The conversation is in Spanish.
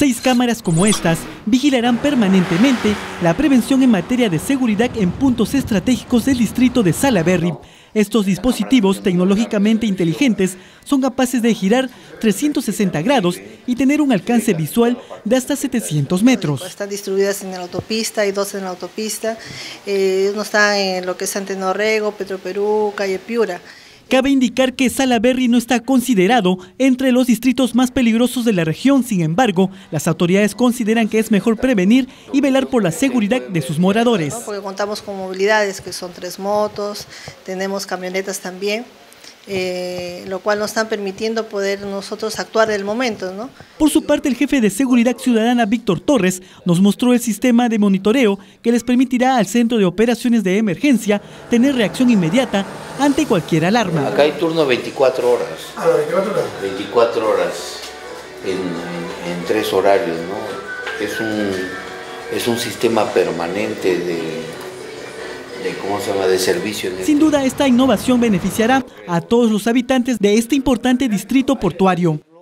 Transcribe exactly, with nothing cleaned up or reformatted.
Seis cámaras como estas vigilarán permanentemente la prevención en materia de seguridad en puntos estratégicos del distrito de Salaberry. Estos dispositivos tecnológicamente inteligentes son capaces de girar trescientos sesenta grados y tener un alcance visual de hasta setecientos metros. Están distribuidas en la autopista, hay dos en la autopista, eh, uno está en lo que es Antenorrego, Petroperú, Calle Piura. Cabe indicar que Salaberry no está considerado entre los distritos más peligrosos de la región. Sin embargo, las autoridades consideran que es mejor prevenir y velar por la seguridad de sus moradores. ¿No? Porque contamos con movilidades, que son tres motos, tenemos camionetas también, eh, lo cual nos están permitiendo poder nosotros actuar del momento, ¿no? Por su parte, el jefe de Seguridad Ciudadana, Víctor Torres, nos mostró el sistema de monitoreo que les permitirá al Centro de Operaciones de Emergencia tener reacción inmediata ante cualquier alarma. Acá hay turno veinticuatro horas. Ah, veinticuatro horas. veinticuatro horas en, en, en tres horarios, ¿no? Es un, es un sistema permanente de, de, ¿cómo se llama?, de servicio. Sin duda, esta innovación beneficiará a todos los habitantes de este importante distrito portuario.